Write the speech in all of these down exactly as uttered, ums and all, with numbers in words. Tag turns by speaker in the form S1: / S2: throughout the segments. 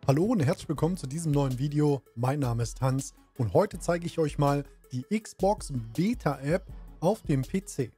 S1: Hallo und herzlich willkommen zu diesem neuen Video. Mein Name ist Hans und heute zeige ich euch mal die Xbox Beta App auf dem P C.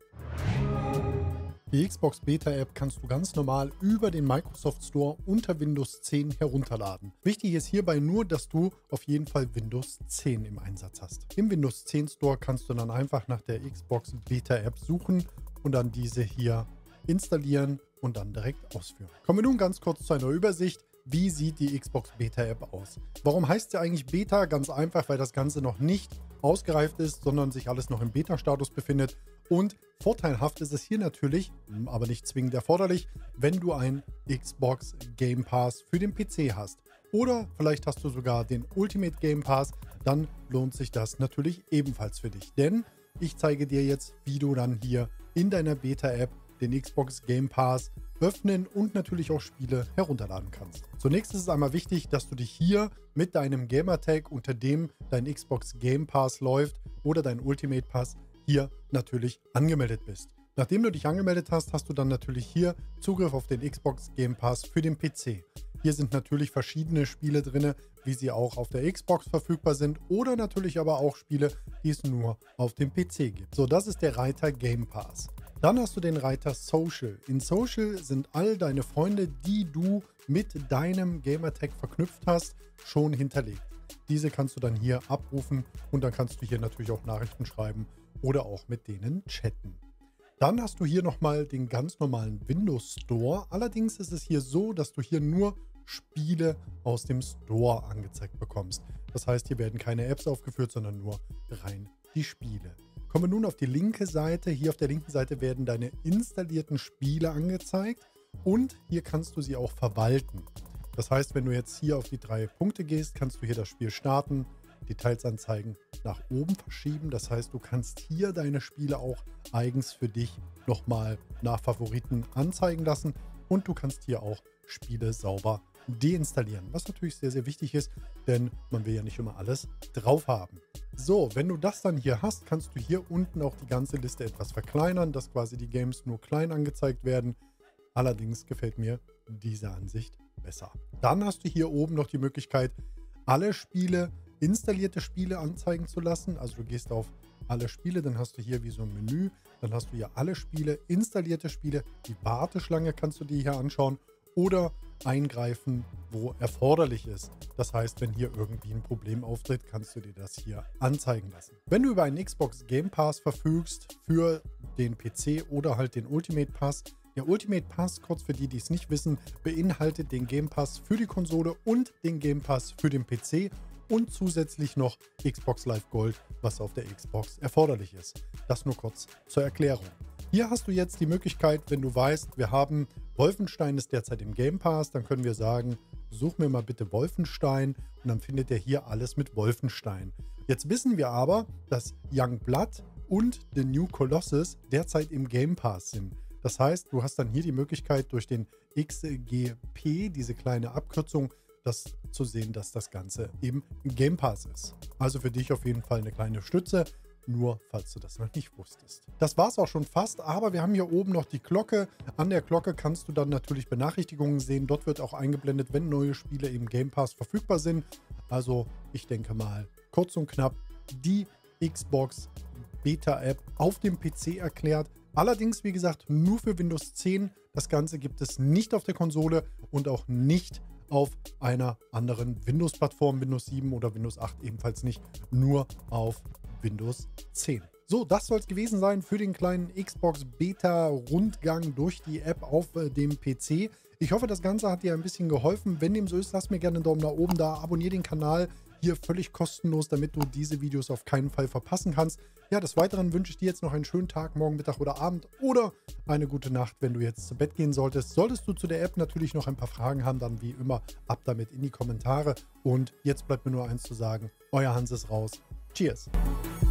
S1: Die Xbox Beta App kannst du ganz normal über den Microsoft Store unter Windows zehn herunterladen. Wichtig ist hierbei nur, dass du auf jeden Fall Windows zehn im Einsatz hast. Im Windows zehn Store kannst du dann einfach nach der Xbox Beta App suchen und dann diese hier installieren und dann direkt ausführen. Kommen wir nun ganz kurz zu einer Übersicht. Wie sieht die Xbox Beta App aus? Warum heißt sie eigentlich Beta? Ganz einfach, weil das Ganze noch nicht ausgereift ist, sondern sich alles noch im Beta-Status befindet. Und vorteilhaft ist es hier natürlich, aber nicht zwingend erforderlich, wenn du ein Xbox Game Pass für den P C hast. Oder vielleicht hast du sogar den Ultimate Game Pass, dann lohnt sich das natürlich ebenfalls für dich. Denn ich zeige dir jetzt, wie du dann hier in deiner Beta-App den Xbox Game Pass öffnen und natürlich auch Spiele herunterladen kannst. Zunächst ist es einmal wichtig, dass du dich hier mit deinem Gamertag, unter dem dein Xbox Game Pass läuft oder dein Ultimate Pass, hier natürlich angemeldet bist. Nachdem du dich angemeldet hast, hast du dann natürlich hier Zugriff auf den Xbox Game Pass für den P C. Hier sind natürlich verschiedene Spiele drin, wie sie auch auf der Xbox verfügbar sind oder natürlich aber auch Spiele, die es nur auf dem P C gibt. So, das ist der Reiter Game Pass. Dann hast du den Reiter Social. In Social sind all deine Freunde, die du mit deinem Gamertag verknüpft hast, schon hinterlegt. Diese kannst du dann hier abrufen und dann kannst du hier natürlich auch Nachrichten schreiben oder auch mit denen chatten. Dann hast du hier nochmal den ganz normalen Windows Store. Allerdings ist es hier so, dass du hier nur Spiele aus dem Store angezeigt bekommst. Das heißt, hier werden keine Apps aufgeführt, sondern nur rein die Spiele. Kommen wir nun auf die linke Seite. Hier auf der linken Seite werden deine installierten Spiele angezeigt und hier kannst du sie auch verwalten. Das heißt, wenn du jetzt hier auf die drei Punkte gehst, kannst du hier das Spiel starten, Details anzeigen, nach oben verschieben. Das heißt, du kannst hier deine Spiele auch eigens für dich nochmal nach Favoriten anzeigen lassen und du kannst hier auch Spiele sauber deinstallieren, was natürlich sehr, sehr wichtig ist, denn man will ja nicht immer alles drauf haben. So, wenn du das dann hier hast, kannst du hier unten auch die ganze Liste etwas verkleinern, dass quasi die Games nur klein angezeigt werden. Allerdings gefällt mir diese Ansicht besser. Dann hast du hier oben noch die Möglichkeit, alle Spiele, installierte Spiele anzeigen zu lassen. Also du gehst auf alle Spiele, dann hast du hier wie so ein Menü, dann hast du hier alle Spiele, installierte Spiele, die Warteschlange kannst du dir hier anschauen oder eingreifen, wo erforderlich ist. Das heißt, wenn hier irgendwie ein Problem auftritt, kannst du dir das hier anzeigen lassen. Wenn du über einen Xbox Game Pass verfügst für den P C oder halt den Ultimate Pass, der Ultimate Pass, kurz für die, die es nicht wissen, beinhaltet den Game Pass für die Konsole und den Game Pass für den P C und zusätzlich noch Xbox Live Gold, was auf der Xbox erforderlich ist. Das nur kurz zur Erklärung. Hier hast du jetzt die Möglichkeit, wenn du weißt, wir haben Wolfenstein ist derzeit im Game Pass, dann können wir sagen, such mir mal bitte Wolfenstein und dann findet er hier alles mit Wolfenstein. Jetzt wissen wir aber, dass Young Blood und The New Colossus derzeit im Game Pass sind. Das heißt, du hast dann hier die Möglichkeit durch den X G P, diese kleine Abkürzung, das zu sehen, dass das Ganze im Game Pass ist. Also für dich auf jeden Fall eine kleine Stütze. Nur, falls du das noch nicht wusstest. Das war es auch schon fast, aber wir haben hier oben noch die Glocke. An der Glocke kannst du dann natürlich Benachrichtigungen sehen. Dort wird auch eingeblendet, wenn neue Spiele im Game Pass verfügbar sind. Also, ich denke mal, kurz und knapp, die Xbox Beta App auf dem P C erklärt. Allerdings, wie gesagt, nur für Windows zehn. Das Ganze gibt es nicht auf der Konsole und auch nicht auf einer anderen Windows-Plattform, Windows sieben oder Windows acht ebenfalls nicht, nur auf Windows zehn. So, das soll es gewesen sein für den kleinen Xbox Beta-Rundgang durch die App auf äh, dem P C. Ich hoffe, das Ganze hat dir ein bisschen geholfen. Wenn dem so ist, lass mir gerne einen Daumen nach oben da, abonniere den Kanal hier völlig kostenlos, damit du diese Videos auf keinen Fall verpassen kannst. Ja, des Weiteren wünsche ich dir jetzt noch einen schönen Tag, morgen, Mittag oder Abend oder eine gute Nacht, wenn du jetzt zu Bett gehen solltest. Solltest du zu der App natürlich noch ein paar Fragen haben, dann wie immer ab damit in die Kommentare. Und jetzt bleibt mir nur eins zu sagen, euer Hans ist raus. Cheers!